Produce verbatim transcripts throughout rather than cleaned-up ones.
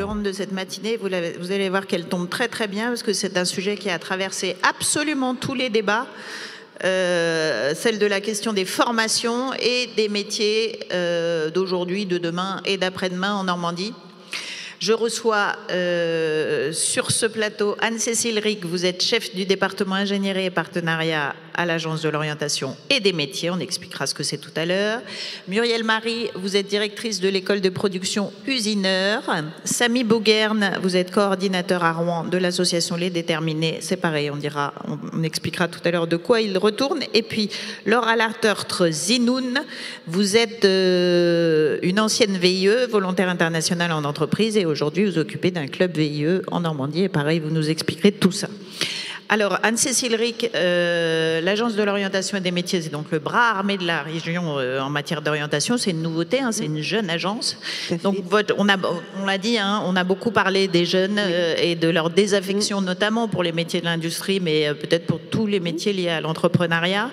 table ronde de cette matinée. Vous, vous allez voir qu'elle tombe très très bien parce que c'est un sujet qui a traversé absolument tous les débats. Euh, celle de la question des formations et des métiers euh, d'aujourd'hui, de demain et d'après-demain en Normandie. Je reçois euh, sur ce plateau Anne-Cécile Rick, vous êtes chef du département ingénierie et partenariat à l'Agence de l'orientation et des métiers, on expliquera ce que c'est tout à l'heure. Muriel Marie, vous êtes directrice de l'école de production Usineur. Samy Bouguerne, vous êtes coordinateur à Rouen de l'association Les Déterminés. C'est pareil, on dira, on, on expliquera tout à l'heure de quoi il retourne. Et puis Laura Lartertre Zinoun, vous êtes euh, une ancienne V I E, volontaire internationale en entreprise, et aujourd'hui vous occupez d'un club V I E en Normandie. Et pareil, vous nous expliquerez tout ça. Alors, Anne-Cécile Rick, euh, l'Agence de l'orientation et des métiers, c'est donc le bras armé de la région euh, en matière d'orientation. C'est une nouveauté, hein, c'est une jeune agence. Donc, votre, on, a, on l'a dit, hein, on a beaucoup parlé des jeunes euh, et de leur désaffection, notamment pour les métiers de l'industrie, mais euh, peut-être pour tous les métiers liés à l'entrepreneuriat.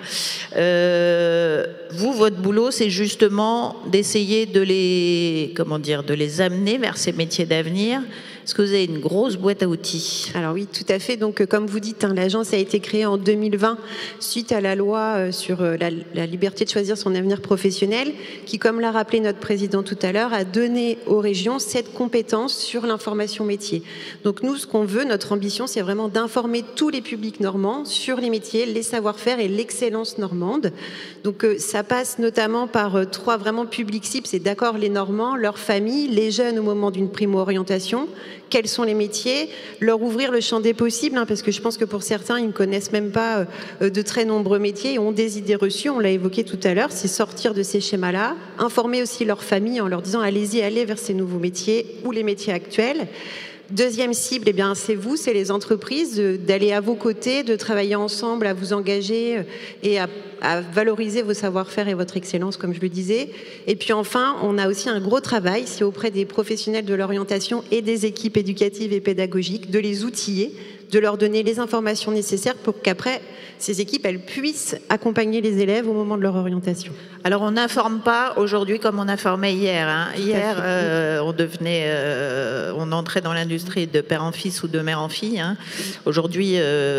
Euh, vous, votre boulot, c'est justement d'essayer de les, comment dire, de les amener vers ces métiers d'avenir. Est-ce que vous avez une grosse boîte à outils? Alors oui, tout à fait. Donc, comme vous dites, hein, l'agence a été créée en deux mille vingt suite à la loi euh, sur euh, la, la liberté de choisir son avenir professionnel, qui, comme l'a rappelé notre président tout à l'heure, a donné aux régions cette compétence sur l'information métier. Donc nous, ce qu'on veut, notre ambition, c'est vraiment d'informer tous les publics normands sur les métiers, les savoir-faire et l'excellence normande. Donc euh, ça passe notamment par euh, trois vraiment publics cibles. C'est d'accord les Normands, leurs familles, les jeunes au moment d'une primo-orientation. Quels sont les métiers, leur ouvrir le champ des possibles, hein, parce que je pense que pour certains, ils ne connaissent même pas euh, de très nombreux métiers et ont des idées reçues, on l'a évoqué tout à l'heure, c'est sortir de ces schémas-là, informer aussi leur famille en leur disant allez-y, allez vers ces nouveaux métiers ou les métiers actuels. Deuxième cible, eh bien, c'est vous, c'est les entreprises, d'aller à vos côtés, de travailler ensemble, à vous engager et à, à valoriser vos savoir-faire et votre excellence, comme je le disais. Et puis enfin, on a aussi un gros travail, c'est auprès des professionnels de l'orientation et des équipes éducatives et pédagogiques, de les outiller, de leur donner les informations nécessaires pour qu'après, ces équipes, elles puissent accompagner les élèves au moment de leur orientation. Alors, on n'informe pas aujourd'hui comme on informait hier. Hein. Hier, euh, on devenait, euh, on entrait dans l'industrie de père en fils ou de mère en fille. Hein. Aujourd'hui,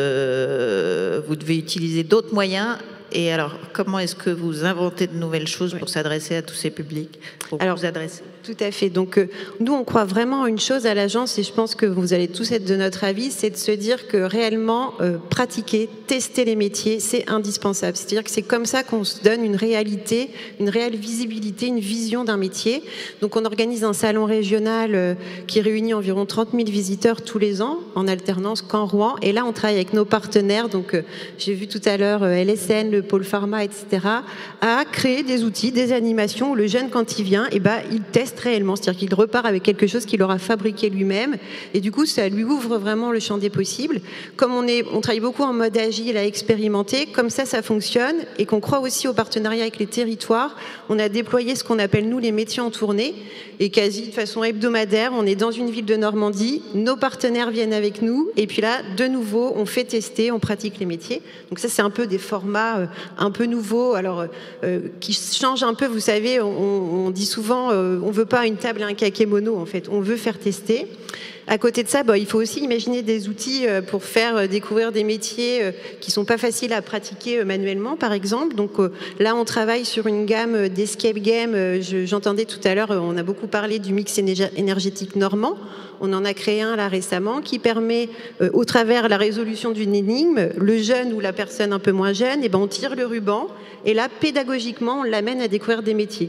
euh, vous devez utiliser d'autres moyens. Et alors, comment est-ce que vous inventez de nouvelles choses pour s'adresser à tous ces publics, pour alors, vous adresser? Tout à fait. Donc, euh, nous, on croit vraiment à une chose à l'agence, et je pense que vous allez tous être de notre avis, c'est de se dire que réellement, euh, pratiquer, tester les métiers, c'est indispensable. C'est-à-dire que c'est comme ça qu'on se donne une réalité, une réelle visibilité, une vision d'un métier. Donc, on organise un salon régional euh, qui réunit environ trente mille visiteurs tous les ans, en alternance qu'en Rouen. Et là, on travaille avec nos partenaires. Donc, euh, j'ai vu tout à l'heure euh, L S N, le Pôle Pharma, et cetera, à créer des outils, des animations où le jeune, quand il vient, eh ben, il teste réellement, c'est-à-dire qu'il repart avec quelque chose qu'il aura fabriqué lui-même, et du coup ça lui ouvre vraiment le champ des possibles. Comme on, est, on travaille beaucoup en mode agile à expérimenter, comme ça ça fonctionne, et qu'on croit aussi au partenariat avec les territoires, on a déployé ce qu'on appelle nous les métiers en tournée, et quasi de façon hebdomadaire, on est dans une ville de Normandie, nos partenaires viennent avec nous, et puis là, de nouveau, on fait tester, on pratique les métiers. Donc ça, c'est un peu des formats euh, un peu nouveaux, alors euh, qui changent un peu, vous savez, on, on dit souvent, euh, on veut pas une table et un kakémono, en fait, on veut faire tester. À côté de ça, bah, il faut aussi imaginer des outils pour faire découvrir des métiers qui sont pas faciles à pratiquer manuellement, par exemple. Donc là, on travaille sur une gamme d'escape games. J'entendais tout à l'heure, on a beaucoup parlé du mix énergétique normand. On en a créé un là récemment qui permet, au travers de la résolution d'une énigme, le jeune ou la personne un peu moins jeune, et ben on tire le ruban et là, pédagogiquement, on l'amène à découvrir des métiers.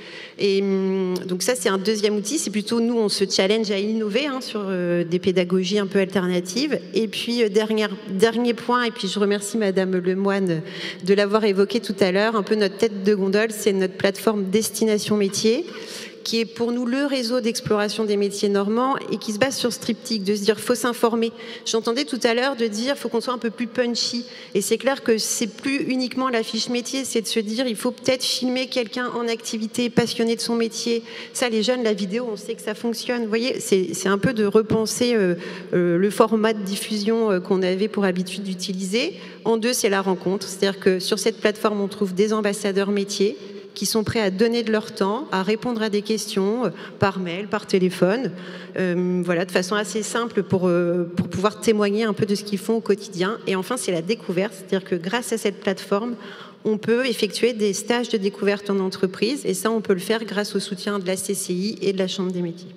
Et donc ça, c'est un deuxième outil. C'est plutôt, nous, on se challenge à innover hein, sur euh, des pédagogies un peu alternatives. Et puis, euh, dernier, dernier point, et puis je remercie Madame Lemoine de l'avoir évoqué tout à l'heure, un peu notre tête de gondole, c'est notre plateforme Destination Métiers, qui est pour nous le réseau d'exploration des métiers normands et qui se base sur ce triptyque, de se dire faut s'informer. J'entendais tout à l'heure de dire faut qu'on soit un peu plus punchy. Et c'est clair que c'est plus uniquement la fiche métier, c'est de se dire il faut peut-être filmer quelqu'un en activité, passionné de son métier. Ça, les jeunes, la vidéo, on sait que ça fonctionne. Vous voyez, c'est un peu de repenser euh, euh, le format de diffusion euh, qu'on avait pour habitude d'utiliser. En deux, c'est la rencontre. C'est-à-dire que sur cette plateforme, on trouve des ambassadeurs métiers qui sont prêts à donner de leur temps, à répondre à des questions euh, par mail, par téléphone, euh, voilà, de façon assez simple pour, euh, pour pouvoir témoigner un peu de ce qu'ils font au quotidien. Et enfin, c'est la découverte, c'est-à-dire que grâce à cette plateforme, on peut effectuer des stages de découverte en entreprise, et ça, on peut le faire grâce au soutien de la C C I et de la Chambre des métiers.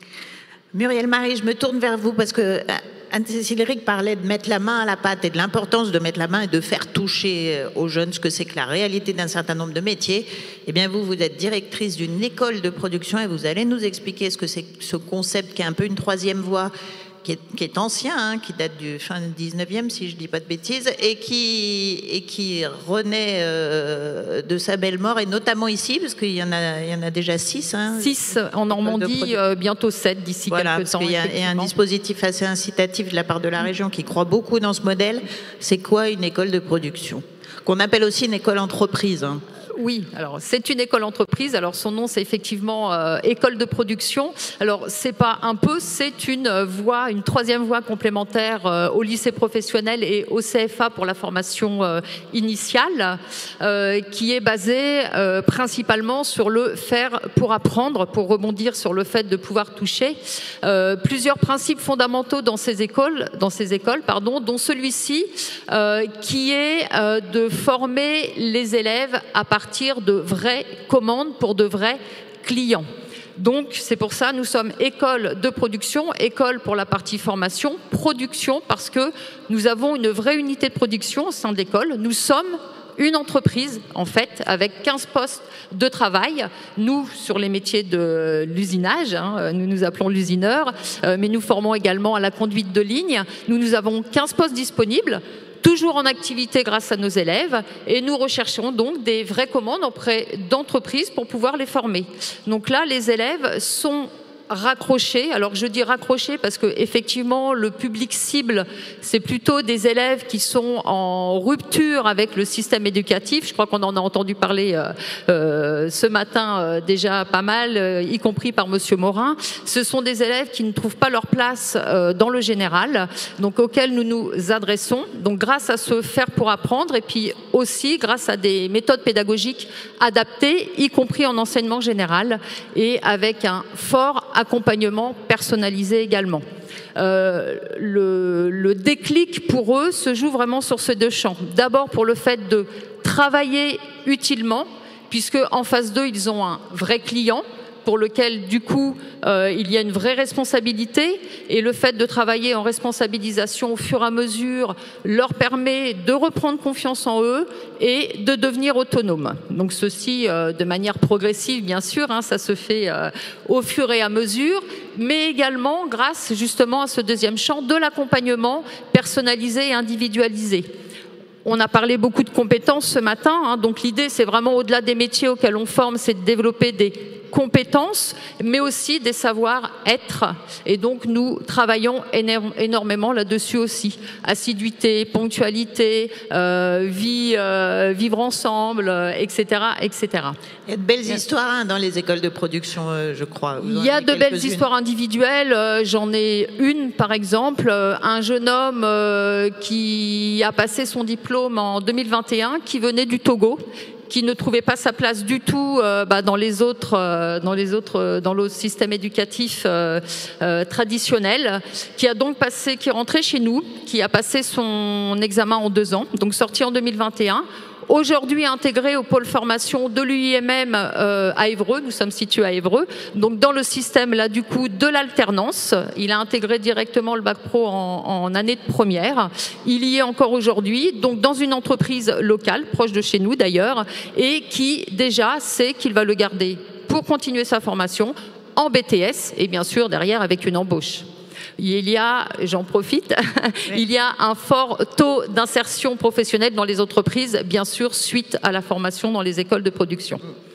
Muriel Marie, je me tourne vers vous parce que Anne-Cécile Rick parlait de mettre la main à la pâte et de l'importance de mettre la main et de faire toucher aux jeunes ce que c'est que la réalité d'un certain nombre de métiers. Eh bien, vous, vous êtes directrice d'une école de production et vous allez nous expliquer ce que c'est que ce concept qui est un peu une troisième voie, qui est, qui est ancien, hein, qui date du fin du dix-neuvième, si je ne dis pas de bêtises, et qui, et qui renaît euh, de sa belle mort, et notamment ici, parce qu'il y en a, il y en a déjà six. Hein, six en Normandie, euh, bientôt sept d'ici voilà, quelques temps. Il y, a, y a un dispositif assez incitatif de la part de la région qui croit beaucoup dans ce modèle. C'est quoi une école de production? Qu'on appelle aussi une école entreprise. Hein. Oui, alors c'est une école entreprise. Alors son nom, c'est effectivement euh, école de production. Alors c'est pas un peu, c'est une voie, une troisième voie complémentaire euh, au lycée professionnel et au C F A pour la formation euh, initiale, euh, qui est basée euh, principalement sur le faire pour apprendre, pour rebondir sur le fait de pouvoir toucher euh, plusieurs principes fondamentaux dans ces écoles, dans ces écoles, pardon, dont celui-ci euh, qui est euh, de former les élèves à partir de vraies commandes pour de vrais clients. Donc c'est pour ça nous sommes école de production, école pour la partie formation, production parce que nous avons une vraie unité de production au sein de l'école. Nous sommes une entreprise en fait avec quinze postes de travail. Nous sur les métiers de l'usinage, hein, nous nous appelons l'usineur, euh, mais nous formons également à la conduite de ligne. Nous nous avons quinze postes disponibles, toujours en activité grâce à nos élèves, et nous recherchons donc des vraies commandes auprès d'entreprises pour pouvoir les former. Donc là, les élèves sont raccrochés. Alors je dis raccrochés parce que effectivement le public cible, c'est plutôt des élèves qui sont en rupture avec le système éducatif. Je crois qu'on en a entendu parler euh, euh, ce matin euh, déjà pas mal, euh, y compris par Monsieur Morin. Ce sont des élèves qui ne trouvent pas leur place euh, dans le général, donc auxquels nous nous adressons. Donc grâce à ce faire pour apprendre et puis aussi grâce à des méthodes pédagogiques adaptées, y compris en enseignement général et avec un fort accompagnement personnalisé également. Euh, le, le déclic pour eux se joue vraiment sur ces deux champs. D'abord pour le fait de travailler utilement, puisque en phase deux, ils ont un vrai client pour lequel, du coup, euh, il y a une vraie responsabilité, et le fait de travailler en responsabilisation au fur et à mesure leur permet de reprendre confiance en eux et de devenir autonomes. Donc ceci euh, de manière progressive, bien sûr, hein, ça se fait euh, au fur et à mesure, mais également grâce justement à ce deuxième champ de l'accompagnement personnalisé et individualisé. On a parlé beaucoup de compétences ce matin, hein, donc l'idée c'est vraiment au-delà des métiers auxquels on forme, c'est de développer des compétences, mais aussi des savoir-être. Et donc nous travaillons énormément là-dessus aussi. Assiduité, ponctualité, euh, vie, euh, vivre ensemble, euh, et cetera, et cetera. Il y a de belles histoires hein, dans les écoles de production, euh, je crois. Il y a de belles histoires individuelles. Euh, J'en ai une, par exemple, euh, un jeune homme euh, qui a passé son diplôme en deux mille vingt et un, qui venait du Togo, qui ne trouvait pas sa place du tout euh, bah, dans les autres, euh, dans les autres, euh, dans le système éducatif euh, euh, traditionnel, qui a donc passé, qui est rentré chez nous, qui a passé son examen en deux ans, donc sorti en deux mille vingt et un. Aujourd'hui intégré au pôle formation de l'U I M M euh, à Évreux, nous sommes situés à Évreux, donc dans le système là du coup de l'alternance. Il a intégré directement le bac pro en, en année de première. Il y est encore aujourd'hui, donc dans une entreprise locale, proche de chez nous d'ailleurs, et qui déjà sait qu'il va le garder pour continuer sa formation en B T S et bien sûr derrière avec une embauche. Il y a, j'en profite, oui. il y a un fort taux d'insertion professionnelle dans les entreprises, bien sûr, suite à la formation dans les écoles de production.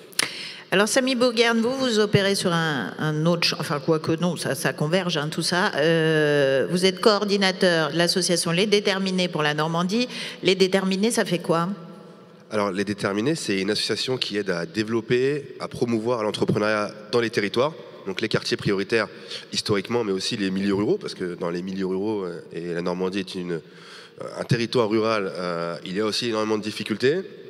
Alors, Samy Bourguerne, vous, vous opérez sur un, un autre... Enfin, quoi que non, ça, ça converge, hein, tout ça. Euh, vous êtes coordinateur de l'association Les Déterminés pour la Normandie. Les Déterminés, ça fait quoi ? Alors, Les Déterminés, c'est une association qui aide à développer, à promouvoir l'entrepreneuriat dans les territoires. Donc les quartiers prioritaires historiquement, mais aussi les milieux ruraux, parce que dans les milieux ruraux, et la Normandie est une, un territoire rural, euh, il y a aussi énormément de difficultés.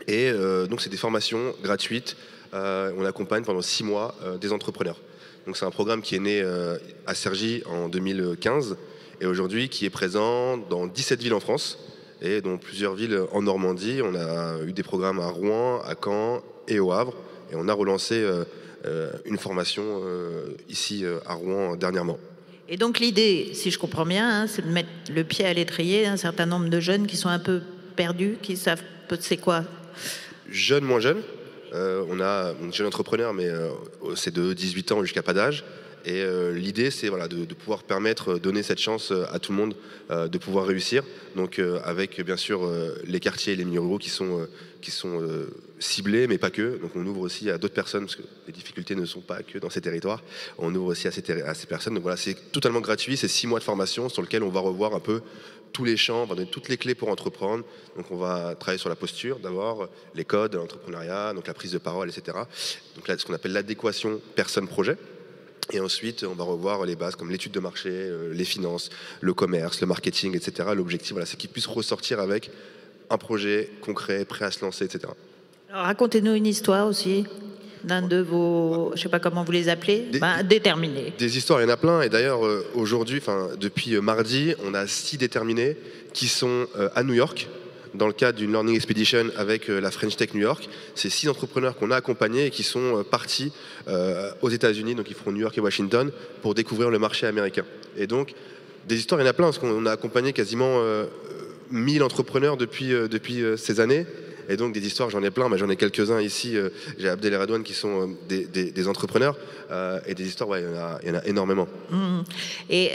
Et euh, donc c'est des formations gratuites. Euh, on accompagne pendant six mois euh, des entrepreneurs. Donc c'est un programme qui est né euh, à Cergy en deux mille quinze et aujourd'hui qui est présent dans dix-sept villes en France et dans plusieurs villes en Normandie. On a eu des programmes à Rouen, à Caen et au Havre. Et on a relancé euh, euh, une formation euh, ici euh, à Rouen dernièrement. Et donc l'idée, si je comprends bien, hein, c'est de mettre le pied à l'étrier d'un certain nombre de jeunes qui sont un peu perdus, qui savent c'est quoi. Jeunes, moins jeunes. Euh, on a un jeune entrepreneur, mais euh, c'est de dix-huit ans jusqu'à pas d'âge. Et euh, l'idée, c'est voilà, de, de pouvoir permettre, donner cette chance à tout le monde euh, de pouvoir réussir. Donc euh, avec bien sûr euh, les quartiers et les milieux ruraux qui sont, euh, qui sont euh, ciblés, mais pas que. Donc on ouvre aussi à d'autres personnes, parce que les difficultés ne sont pas que dans ces territoires. On ouvre aussi à ces, à ces personnes. Donc voilà, c'est totalement gratuit. C'est six mois de formation sur lequel on va revoir un peu tous les champs, on va donner toutes les clés pour entreprendre. Donc on va travailler sur la posture, d'abord, les codes de l'entrepreneuriat, donc la prise de parole, et cetera. Donc là, ce qu'on appelle l'adéquation personne-projet. Et ensuite, on va revoir les bases comme l'étude de marché, euh, les finances, le commerce, le marketing, et cetera. L'objectif, voilà, c'est qu'ils puissent ressortir avec un projet concret, prêt à se lancer, et cetera. Alors, racontez-nous une histoire aussi d'un de vos, je ne sais pas comment vous les appelez, des, ben, déterminés. Des histoires, il y en a plein. Et d'ailleurs, euh, aujourd'hui, enfin, depuis euh, mardi, on a six déterminés qui sont euh, à New York, dans le cadre d'une Learning Expedition avec euh, la French Tech New York. C'est six entrepreneurs qu'on a accompagnés et qui sont euh, partis euh, aux États-Unis, donc ils feront New York et Washington, pour découvrir le marché américain. Et donc, des histoires, il y en a plein, parce qu'on a accompagné quasiment euh, mille entrepreneurs depuis, euh, depuis euh, ces années. Et donc des histoires, j'en ai plein, mais j'en ai quelques-uns ici. Euh, j'ai Abdel et Radouane qui sont euh, des, des, des entrepreneurs. Euh, et des histoires, ouais, il y en a, il y en a énormément. Mmh. Et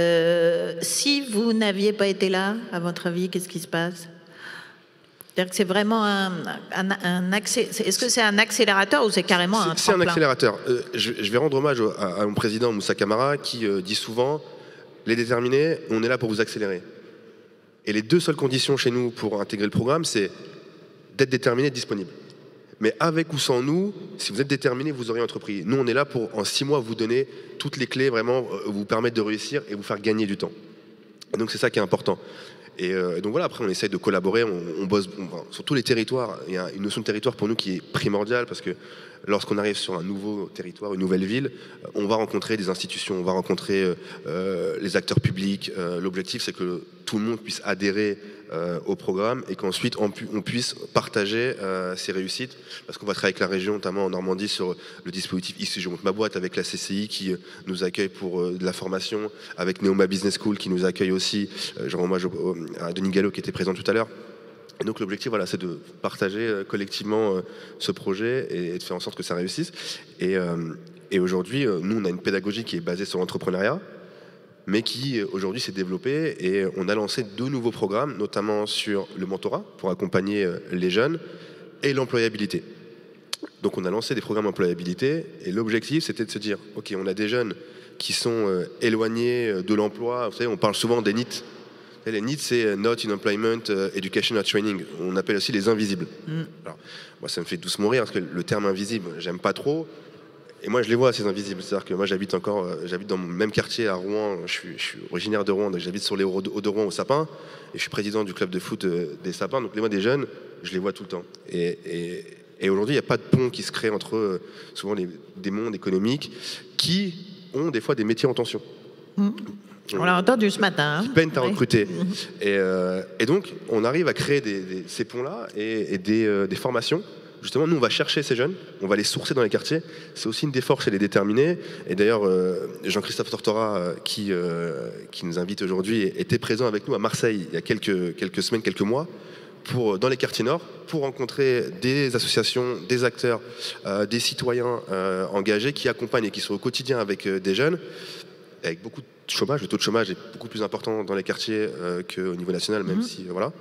euh, si vous n'aviez pas été là, à votre avis, qu'est-ce qui se passe ? C'est-à-dire que c'est vraiment un, un, un accé... Est-ce que c'est un accélérateur ou c'est carrément un tremplin ? C'est un accélérateur. Euh, je, je vais rendre hommage à, à mon président Moussa Camara qui euh, dit souvent « Les déterminés, on est là pour vous accélérer ». Et les deux seules conditions chez nous pour intégrer le programme, c'est d'être déterminé et disponible. Mais avec ou sans nous, si vous êtes déterminé, vous aurez entrepris. Nous, on est là pour, en six mois, vous donner toutes les clés, vraiment, euh, vous permettre de réussir et vous faire gagner du temps. Et donc, c'est ça qui est important. Et euh, donc voilà, après on essaye de collaborer, on, on bosse on, enfin, sur tous les territoires. Il y a une notion de territoire pour nous qui est primordiale parce que lorsqu'on arrive sur un nouveau territoire, une nouvelle ville, on va rencontrer des institutions, on va rencontrer euh, les acteurs publics. Euh, l'objectif c'est que tout le monde puisse adhérer euh, au programme et qu'ensuite on, pu, on puisse partager euh, ses réussites parce qu'on va travailler avec la région, notamment en Normandie sur le dispositif Ici je monte ma boîte avec la C C I qui nous accueille pour euh, de la formation, avec Neoma Business School qui nous accueille aussi, euh, genre hommage à Denis Gallo qui était présent tout à l'heure. Et donc l'objectif, voilà, c'est de partager euh, collectivement euh, ce projet et, et de faire en sorte que ça réussisse. Et, euh, et aujourd'hui, euh, nous, on a une pédagogie qui est basée sur l'entrepreneuriat, mais qui euh, aujourd'hui s'est développée et on a lancé deux nouveaux programmes, notamment sur le mentorat pour accompagner euh, les jeunes et l'employabilité. Donc on a lancé des programmes d'employabilité et l'objectif, c'était de se dire, ok, on a des jeunes qui sont euh, éloignés de l'emploi. Vous savez, on parle souvent des N I T. Les N I T, c'est Not in Employment, Education or Training. On appelle aussi les invisibles. Mm. Alors, moi, ça me fait doucement rire parce que le terme invisible, j'aime pas trop. Et moi, je les vois, ces invisibles. C'est-à-dire que moi, j'habite encore, j'habite dans mon même quartier à Rouen. Je suis, je suis originaire de Rouen, donc j'habite sur les hauts de Rouen au Sapin. Et je suis président du club de foot des Sapins. Donc, les moi, des jeunes, je les vois tout le temps. Et, et, et aujourd'hui, il n'y a pas de pont qui se crée entre souvent les, des mondes économiques qui ont des fois des métiers en tension. Mm. On l'a entendu ce matin. Hein. Qui peinent à recruter. Et, euh, et donc, on arrive à créer des, des, ces ponts-là et, et des, euh, des formations. Justement, nous, on va chercher ces jeunes, on va les sourcer dans les quartiers. C'est aussi une des forces chez les déterminés. Et d'ailleurs, euh, Jean-Christophe Tortora, euh, qui, euh, qui nous invite aujourd'hui, était présent avec nous à Marseille il y a quelques, quelques semaines, quelques mois, pour, dans les quartiers nord, pour rencontrer des associations, des acteurs, euh, des citoyens euh, engagés qui accompagnent et qui sont au quotidien avec euh, des jeunes, avec beaucoup de chômage. Le taux de chômage est beaucoup plus important dans les quartiers euh, qu'au niveau national, même mmh. si euh, voilà.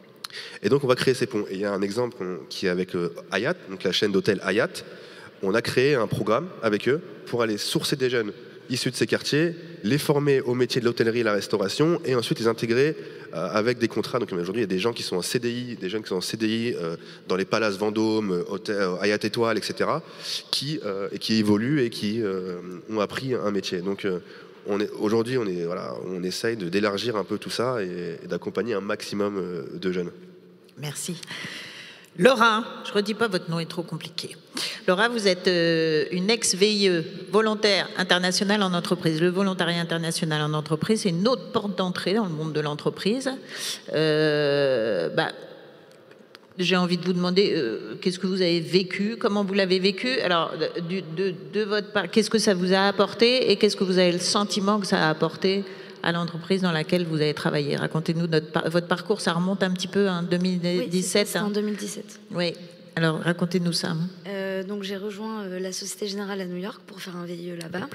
Et donc on va créer ces ponts. Et il y a un exemple qui est avec euh, Hayat, donc la chaîne d'hôtels Hayat. On a créé un programme avec eux pour aller sourcer des jeunes issus de ces quartiers, les former au métier de l'hôtellerie et la restauration, et ensuite les intégrer euh, avec des contrats. Donc aujourd'hui, il y a des gens qui sont en C D I, des jeunes qui sont en C D I euh, dans les palaces Vendôme, hôtel, euh, Hayat Étoile, et cetera, qui, euh, et qui évoluent et qui euh, ont appris un métier. Donc euh, on est, aujourd'hui, on, est, voilà, on essaye de, d'élargir un peu tout ça et, et d'accompagner un maximum euh, de jeunes. Merci. Laura, je ne redis pas, votre nom est trop compliqué. Laura, vous êtes euh, une ex-V I E, volontaire internationale en entreprise. Le volontariat international en entreprise, c'est une autre porte d'entrée dans le monde de l'entreprise. Euh, bah, j'ai envie de vous demander euh, qu'est-ce que vous avez vécu, comment vous l'avez vécu. Alors, de, de, de votre part, qu'est-ce que ça vous a apporté et qu'est-ce que vous avez le sentiment que ça a apporté à l'entreprise dans laquelle vous avez travaillé? Racontez-nous notre, votre parcours, ça remonte un petit peu en deux mille dix-sept. Oui, c'est hein. en deux mille dix-sept. Oui, alors racontez-nous ça. Euh, donc j'ai rejoint euh, la Société Générale à New York pour faire un V I E là-bas.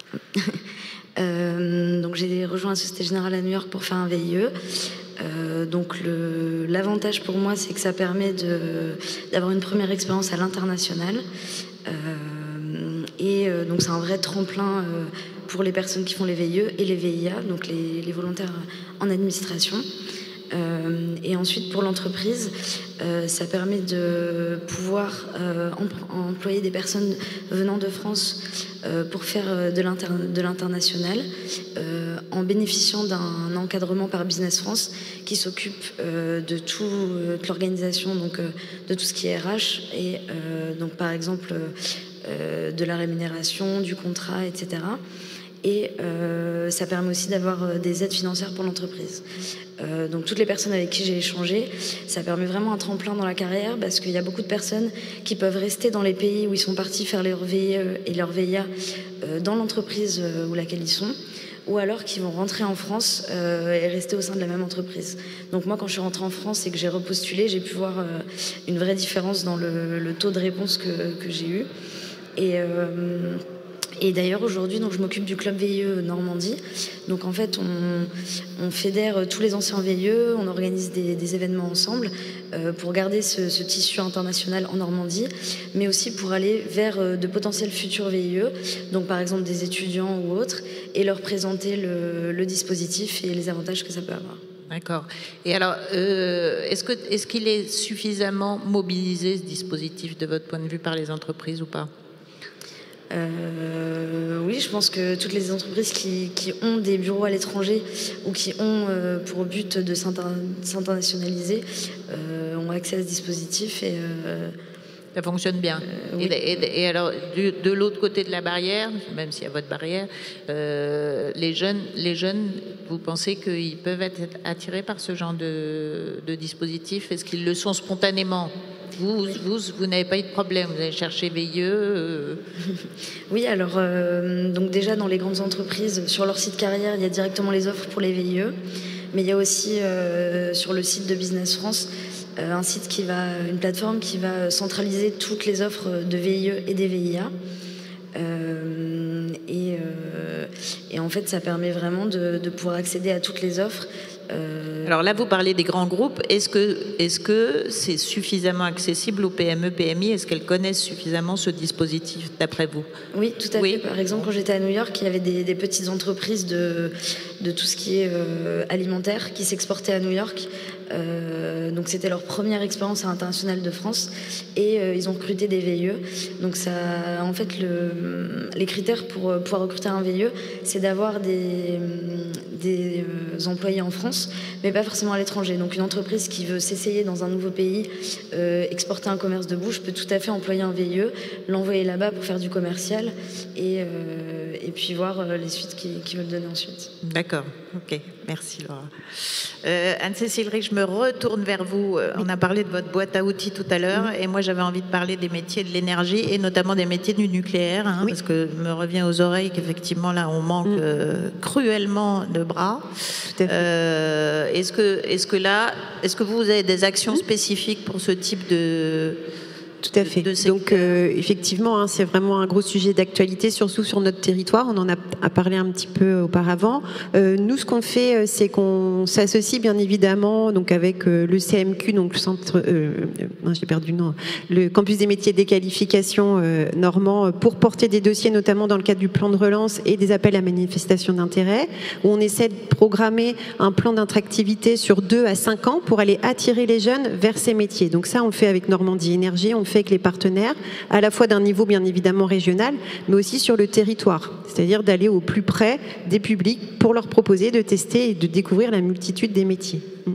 euh, donc j'ai rejoint la Société Générale à New York pour faire un V I E. Euh, donc l'avantage pour moi, c'est que ça permet d'avoir une première expérience à l'international. Euh, et euh, donc c'est un vrai tremplin euh, pour les personnes qui font les V I E et les V I A, donc les, les volontaires en administration. Euh, et ensuite, pour l'entreprise, euh, ça permet de pouvoir euh, em employer des personnes venant de France euh, pour faire de l'international, euh, en bénéficiant d'un encadrement par Business France qui s'occupe euh, de toute euh, l'organisation, donc euh, de tout ce qui est R H, et euh, donc par exemple euh, de la rémunération, du contrat, et cetera. Et euh, ça permet aussi d'avoir des aides financières pour l'entreprise. Euh, donc toutes les personnes avec qui j'ai échangé, ça permet vraiment un tremplin dans la carrière, parce qu'il y a beaucoup de personnes qui peuvent rester dans les pays où ils sont partis faire leur V I E et leur V I A euh, dans l'entreprise où laquelle ils sont, ou alors qui vont rentrer en France euh, et rester au sein de la même entreprise. Donc moi, quand je suis rentrée en France et que j'ai repostulé, j'ai pu voir euh, une vraie différence dans le, le taux de réponse que, que j'ai eu. Et... Euh, Et d'ailleurs, aujourd'hui, donc, je m'occupe du club V I E Normandie. Donc, en fait, on, on fédère tous les anciens V I E, on organise des, des événements ensemble euh, pour garder ce, ce tissu international en Normandie, mais aussi pour aller vers euh, de potentiels futurs V I E, donc par exemple des étudiants ou autres, et leur présenter le, le dispositif et les avantages que ça peut avoir. D'accord. Et alors, euh, est-ce que, est-ce qu'il est suffisamment mobilisé, ce dispositif, de votre point de vue, par les entreprises ou pas ? Euh, oui, je pense que toutes les entreprises qui, qui ont des bureaux à l'étranger ou qui ont euh, pour but de s'internationaliser euh, ont accès à ce dispositif. Et, euh, ça fonctionne bien. Euh, oui. et, et, et alors, du, de l'autre côté de la barrière, même s'il y a votre barrière, euh, les, jeunes, les jeunes, vous pensez qu'ils peuvent être attirés par ce genre de, de dispositif? Est-ce qu'ils le sont spontanément? Vous, oui. vous, vous n'avez pas eu de problème, vous avez cherché V I E euh... Oui, alors euh, donc déjà dans les grandes entreprises, sur leur site carrière, il y a directement les offres pour les V I E, mais il y a aussi euh, sur le site de Business France euh, un site qui va, une plateforme qui va centraliser toutes les offres de V I E et des V I A. Euh, et, euh, et en fait, ça permet vraiment de, de pouvoir accéder à toutes les offres. Euh... Alors là, vous parlez des grands groupes. Est-ce que est-ce que c'est suffisamment accessible aux P M E, P M I? Est-ce qu'elles connaissent suffisamment ce dispositif, d'après vous? Oui, tout à oui. fait. Par exemple, quand j'étais à New York, il y avait des, des petites entreprises de, de tout ce qui est euh, alimentaire qui s'exportaient à New York. Euh, donc c'était leur première expérience à l'international de France et euh, ils ont recruté des V I E. Donc ça, en fait, le, les critères pour euh, pouvoir recruter un V I E, c'est d'avoir des, des euh, employés en France, mais pas forcément à l'étranger. Donc une entreprise qui veut s'essayer dans un nouveau pays, euh, exporter un commerce de bouche, peut tout à fait employer un V I E, l'envoyer là-bas pour faire du commercial et, euh, et puis voir euh, les suites qu'ils qu'ils veulent donner ensuite. D'accord, ok, merci Laura. Euh, Anne-Cécile Rich, je me retourne vers vous. On a parlé de votre boîte à outils tout à l'heure, oui. et moi j'avais envie de parler des métiers de l'énergie et notamment des métiers du nucléaire, hein, oui. parce que me revient aux oreilles qu'effectivement là on manque mm. euh, cruellement de bras. Euh, est-ce que, est-ce que là, est-ce que vous avez des actions mm. spécifiques pour ce type de Tout à fait. Donc euh, effectivement, hein, c'est vraiment un gros sujet d'actualité, surtout sur notre territoire. On en a, a parlé un petit peu auparavant. Euh, nous, ce qu'on fait, c'est qu'on s'associe bien évidemment donc avec euh, le C M Q, donc le centre, euh, euh, j'ai perdu le nom, le campus des métiers des qualifications euh, normand, pour porter des dossiers, notamment dans le cadre du plan de relance et des appels à manifestation d'intérêt, où on essaie de programmer un plan d'attractivité sur deux à cinq ans pour aller attirer les jeunes vers ces métiers. Donc ça, on le fait avec Normandie Énergie. On fait avec les partenaires, à la fois d'un niveau bien évidemment régional, mais aussi sur le territoire, c'est-à-dire d'aller au plus près des publics pour leur proposer de tester et de découvrir la multitude des métiers.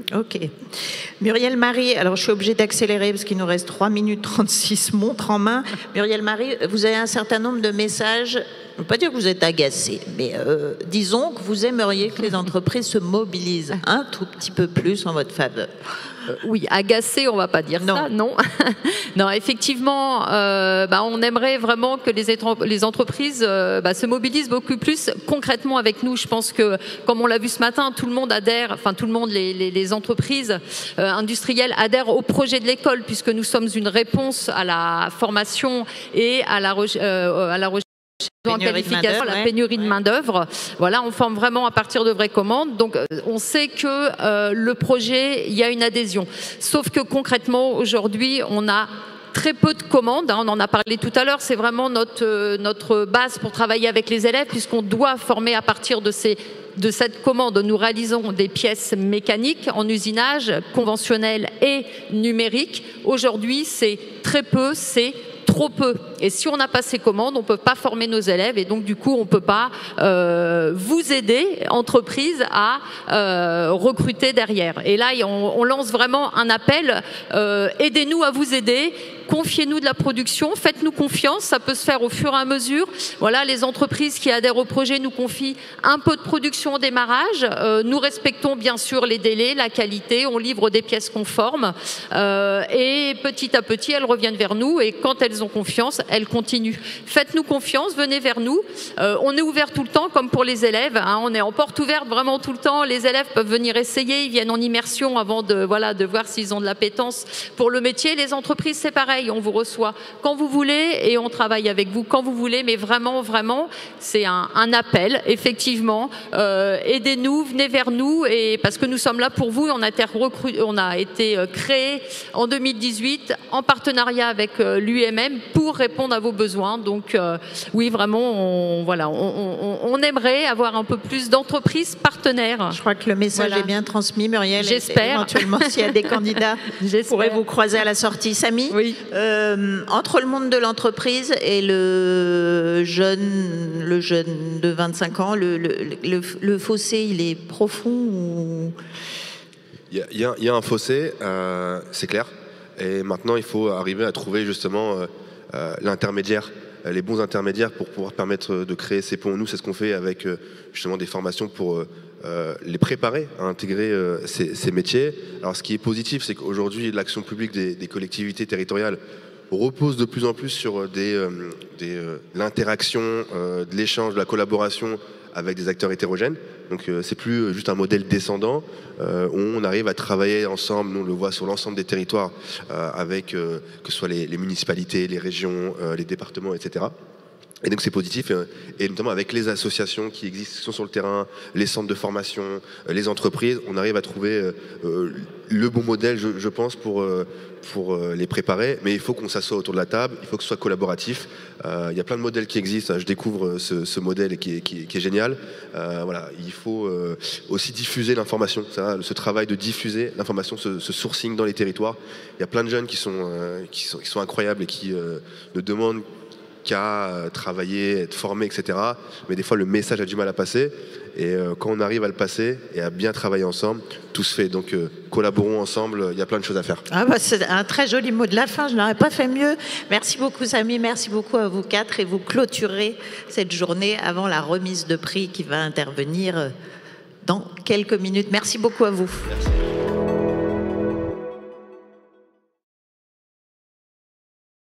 Ok. Muriel Marie, alors je suis obligée d'accélérer parce qu'il nous reste trois minutes trente-six, montre en main. Muriel Marie, vous avez un certain nombre de messages, je ne veux pas dire que vous êtes agacée, mais euh, disons que vous aimeriez que les entreprises se mobilisent un tout petit peu plus en votre faveur. Euh, oui, agacé, on va pas dire non. ça, non. Non, effectivement, euh, bah, on aimerait vraiment que les, les entreprises euh, bah, se mobilisent beaucoup plus concrètement avec nous. Je pense que, comme on l'a vu ce matin, tout le monde adhère, enfin tout le monde, les, les, les entreprises euh, industrielles adhèrent au projet de l'école, puisque nous sommes une réponse à la formation et à la, euh, à la recherche. En qualification, la pénurie de main-d'œuvre. Voilà, on forme vraiment à partir de vraies commandes. Donc, on sait que euh, le projet, il y a une adhésion. Sauf que concrètement, aujourd'hui, on a très peu de commandes. Hein, on en a parlé tout à l'heure. C'est vraiment notre, euh, notre base pour travailler avec les élèves, puisqu'on doit former à partir de ces de cette commande. Nous réalisons des pièces mécaniques en usinage, conventionnel et numérique. Aujourd'hui, c'est très peu, c'est trop peu. Et si on n'a pas ces commandes, on ne peut pas former nos élèves et donc du coup, on ne peut pas euh, vous aider, entreprise, à euh, recruter derrière. Et là, on, on lance vraiment un appel. Euh, aidez-nous à vous aider. Confiez-nous de la production, faites-nous confiance, ça peut se faire au fur et à mesure. Voilà, les entreprises qui adhèrent au projet nous confient un peu de production au démarrage. Euh, nous respectons bien sûr les délais, la qualité, on livre des pièces conformes euh, et petit à petit, elles reviennent vers nous et quand elles ont confiance, elles continuent. Faites-nous confiance, venez vers nous. Euh, on est ouvert tout le temps, comme pour les élèves. Hein, on est en porte ouverte vraiment tout le temps. Les élèves peuvent venir essayer, ils viennent en immersion avant de, voilà, de voir s'ils ont de l'appétence pour le métier. Les entreprises, c'est pareil. On vous reçoit quand vous voulez et on travaille avec vous quand vous voulez, mais vraiment, vraiment, c'est un, un appel, effectivement. Euh, aidez-nous, venez vers nous, et parce que nous sommes là pour vous. On a été, recru, on a été créé en deux mille dix-huit en partenariat avec euh, l'U M M pour répondre à vos besoins. Donc, euh, oui, vraiment, on, voilà, on, on, on aimerait avoir un peu plus d'entreprises partenaires. Je crois que le message voilà. est bien transmis, Muriel. J'espère. Éventuellement, s'il y a des candidats, pourrez vous croiser à la sortie. Samy, oui. Euh, entre le monde de l'entreprise et le jeune, le jeune de vingt-cinq ans, le, le, le, le fossé, il est profond ou... Il y, y, y a un fossé, euh, c'est clair. Et maintenant, il faut arriver à trouver justement euh, euh, l'intermédiaire, les bons intermédiaires pour pouvoir permettre de créer ces ponts. Nous, c'est ce qu'on fait avec euh, justement des formations pour euh, euh, les préparer à intégrer euh, ces, ces métiers. Alors, ce qui est positif, c'est qu'aujourd'hui, l'action publique des, des collectivités territoriales repose de plus en plus sur des, euh, des, euh, l'interaction, euh, de l'échange, de la collaboration avec des acteurs hétérogènes. Donc euh, c'est plus juste un modèle descendant. Euh, on arrive à travailler ensemble, nous on le voit sur l'ensemble des territoires, euh, avec euh, que ce soit les, les municipalités, les régions, euh, les départements, et cetera. Et donc c'est positif, et notamment avec les associations qui existent, qui sont sur le terrain, les centres de formation, les entreprises, on arrive à trouver euh, le bon modèle, je, je pense, pour, euh, pour euh, les préparer. Mais il faut qu'on s'assoie autour de la table, il faut que ce soit collaboratif. Euh, il y a plein de modèles qui existent, je découvre ce, ce modèle qui est, qui est, qui est génial. Euh, voilà, il faut euh, aussi diffuser l'information, ça, ce travail de diffuser l'information, ce, ce sourcing dans les territoires. Il y a plein de jeunes qui sont, euh, qui sont, qui sont incroyables et qui euh, ne demandent qu'à travailler, être formé, et cetera. Mais des fois, le message a du mal à passer. Et euh, quand on arrive à le passer et à bien travailler ensemble, tout se fait. Donc, euh, collaborons ensemble. Il y a plein de choses à faire. Ah bah, c'est un très joli mot de la fin. Je n'aurais pas fait mieux. Merci beaucoup, Samy. Merci beaucoup à vous quatre. Et vous clôturez cette journée avant la remise de prix qui va intervenir dans quelques minutes. Merci beaucoup à vous. Merci.